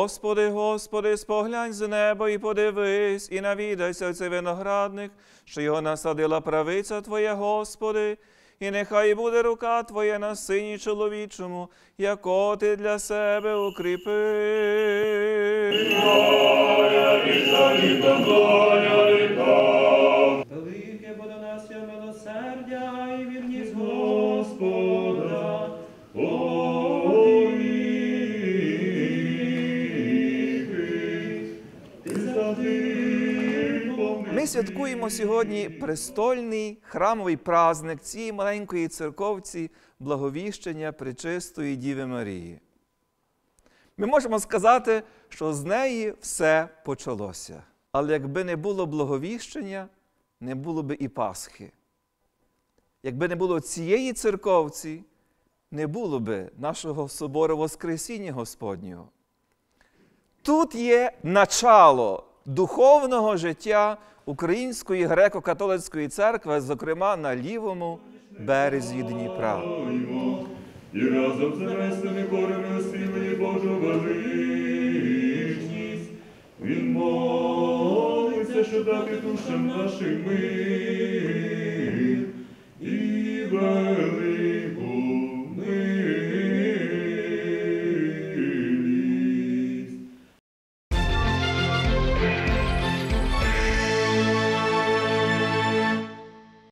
Господи, Господи, споглянь з неба і подивись, і навідайся в цей виноградник, що його насадила правиця Твоя, Господи, і нехай буде рука Твоя на сині чоловічому, яко Ти для себе укріпи. Велике буде нас є милосердя і вірність Господа. Ми святкуємо сьогодні престольний храмовий праздник цієї маленької церковці Благовіщення Пречистої Діви Марії. Ми можемо сказати, що з неї все почалося. Але якби не було Благовіщення, не було б і Пасхи. Якби не було цієї церковці, не було б нашого собору Воскресіння Господнього. Тут є начало духовного життя Української греко-католицької церкви, зокрема на лівому березі Дніпра. І разом з небесними хорами оспівує Божу величність. Він молиться, щоб дати душам нашим мир.